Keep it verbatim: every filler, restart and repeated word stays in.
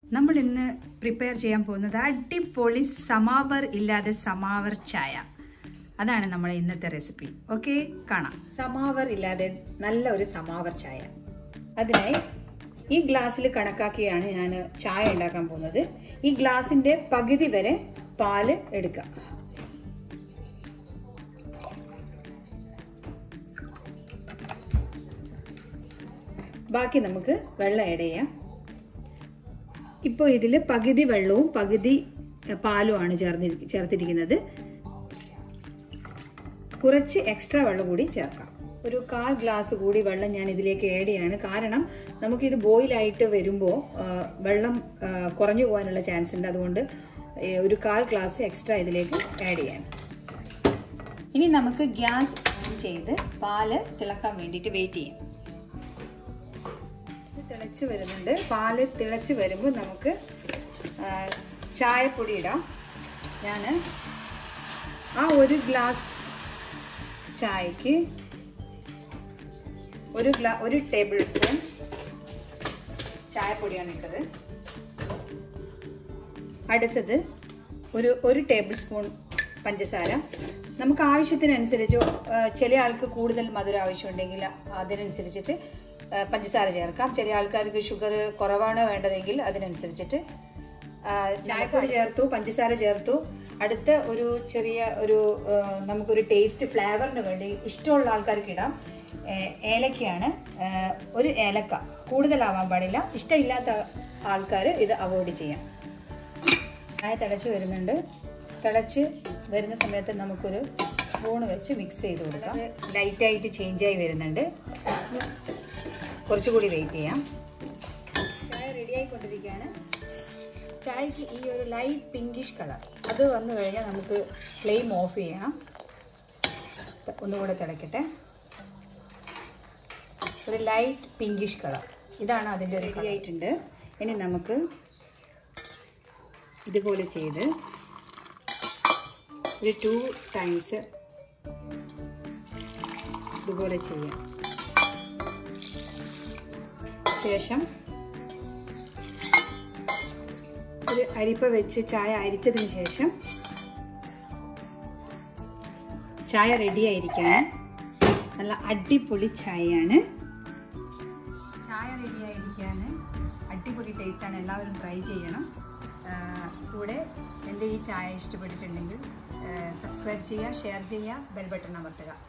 നമ്മൾ ഇന്ന് പ്രിപ്പയർ ചെയ്യാൻ പോകുന്നത് അടിപൊളി സമാവർ ഇല്ലാതെ സമാവർ ചായ. അതാണ് നമ്മുടെ ഇന്നത്തെ റെസിപ്പി. ഓക്കെ, കാണാം. സമാവർ ഇല്ലാതെ നല്ല ഒരു സമാവർ ചായ. അതിനായി ഈ ഗ്ലാസ്സിൽ കണക്കാക്കിയാണ് ഞാൻ ചായ ഉണ്ടാക്കാൻ പോകുന്നത്. ഈ ഗ്ലാസിന്റെ പകുതി വരെ പാല് എടുക്കാം. ബാക്കി നമുക്ക് വെള്ളം ആഡ് ചെയ്യാം. ഇപ്പോൾ ഇതിൽ പകുതി വെള്ളവും പകുതി പാലുമാണ് ചേർന്ന് ചേർത്തിരിക്കുന്നത്. കുറച്ച് എക്സ്ട്രാ വെള്ളം കൂടി ചേർക്കാം. ഒരു കാൽ ഗ്ലാസ് കൂടി വെള്ളം ഞാൻ ഇതിലേക്ക് ആഡ് ചെയ്യാണ്. കാരണം നമുക്കിത് ബോയിലായിട്ട് വരുമ്പോൾ വെള്ളം കുറഞ്ഞു പോകാനുള്ള ചാൻസ് ഉണ്ട്. അതുകൊണ്ട് ഒരു കാൽ ഗ്ലാസ് എക്സ്ട്രാ ഇതിലേക്ക് ആഡ് ചെയ്യാം. ഇനി നമുക്ക് ഗ്യാസ് ഓൺ ചെയ്ത് പാല് തിളക്കാൻ വേണ്ടിയിട്ട് വെയിറ്റ് ചെയ്യാം. തിളച്ച് വരുന്നുണ്ട്. പാല് തിളച്ച് വരുമ്പോൾ നമുക്ക് ചായപ്പൊടി ഇടാം. ഞാൻ ആ ഒരു ഗ്ലാസ് ചായക്ക് ഒരു ഗ്ലാ ഒരു ടേബിൾ സ്പൂൺ ചായപ്പൊടിയാണ് ഇട്ടത്. അടുത്തത് ഒരു ഒരു ടേബിൾ സ്പൂൺ പഞ്ചസാര. നമുക്ക് ആവശ്യത്തിനനുസരിച്ച്, ചില ആൾക്ക് കൂടുതൽ മധുരം ആവശ്യമുണ്ടെങ്കിൽ അതിനനുസരിച്ചിട്ട് പഞ്ചസാര ചേർക്കാം. ചില ആൾക്കാർക്ക് ഷുഗർ കുറവാണ് വേണ്ടതെങ്കിൽ അതിനനുസരിച്ചിട്ട് ചായപ്പൊടി ചേർത്തു, പഞ്ചസാര ചേർത്തു. അടുത്ത ഒരു ചെറിയ ഒരു നമുക്കൊരു ടേസ്റ്റ് ഫ്ലേവറിന് വേണ്ടി ഇഷ്ടമുള്ള ആൾക്കാർക്ക് ഇടാം. ഏലക്കയാണ്. ഒരു ഏലക്ക, കൂടുതലാവാൻ പാടില്ല. ഇഷ്ടമില്ലാത്ത ആൾക്കാർ ഇത് അവോയ്ഡ് ചെയ്യാം. ചായ തിളച്ച് വരുന്നുണ്ട്. തിളച്ച് വരുന്ന സമയത്ത് നമുക്കൊരു സ്പൂൺ വെച്ച് മിക്സ് ചെയ്ത് കൊടുക്കാം. ലൈറ്റായിട്ട് ചേഞ്ചായി വരുന്നുണ്ട്. കുറച്ചുകൂടി വെയിറ്റ് ചെയ്യാം. ചായ റെഡി ആയിക്കൊണ്ടിരിക്കുകയാണ്. ചായക്ക് ഈ ഒരു ലൈറ്റ് പിങ്കിഷ് കളർ അത് വന്നു കഴിഞ്ഞാൽ നമുക്ക് ഫ്ലെയിം ഓഫ് ചെയ്യാം. ഒന്നുകൂടെ തിളക്കട്ടെ. ഒരു ലൈറ്റ് പിങ്കിഷ് കളർ, ഇതാണ് അതിൻ്റെ ഒരു റെഡി ആയിട്ടുണ്ട്. ഇനി നമുക്ക് ഇതുപോലെ ചെയ്ത് ഒരു ടു ടൈംസ് ഇതുപോലെ ചെയ്യാം. ശേഷം ഒരു അരിപ്പ വെച്ച് ചായ അരിച്ചതിന് ശേഷം ചായ റെഡി ആയിരിക്കുകയാണ്. നല്ല അടിപൊളി ചായയാണ്. ചായ റെഡി ആയിരിക്കുകയാണ്. അടിപൊളി ടേസ്റ്റാണ്. എല്ലാവരും ട്രൈ ചെയ്യണം. കൂടെ എൻ്റെ ഈ ചായ ഇഷ്ടപ്പെട്ടിട്ടുണ്ടെങ്കിൽ സബ്സ്ക്രൈബ് ചെയ്യുക, ഷെയർ ചെയ്യുക, ബെൽ ബട്ടൺ അമർത്തുക.